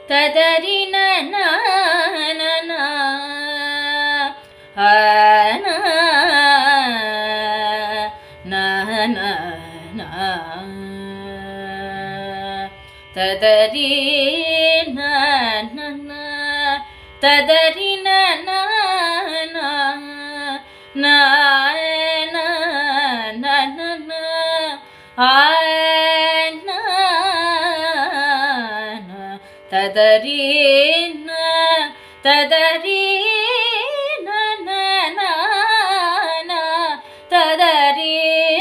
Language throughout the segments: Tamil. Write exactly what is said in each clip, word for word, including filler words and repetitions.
ததரி நன ததரி நன ததரி நன ததரி ததரி ததரி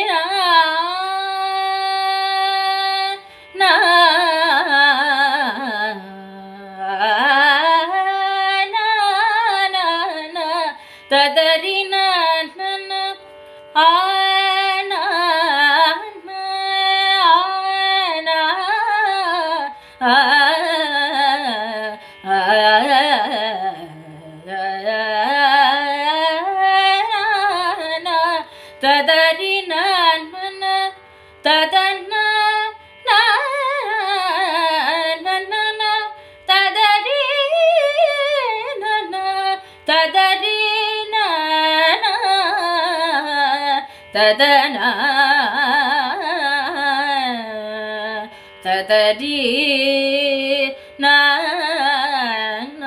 ததரி ததரி நன ததன ததரி நன ததரி நன ததன ததரி நன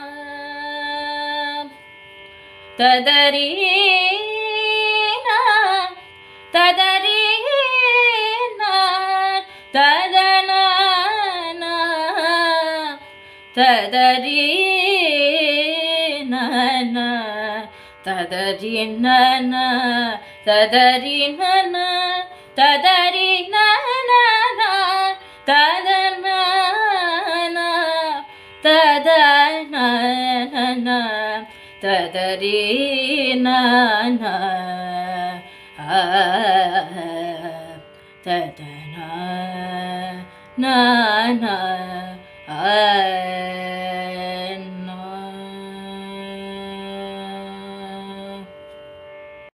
ததரி ததரி ததன ததரி நன ததரி நன ததரி நன ததரி நன ததன ததன ததரி நன ததன நன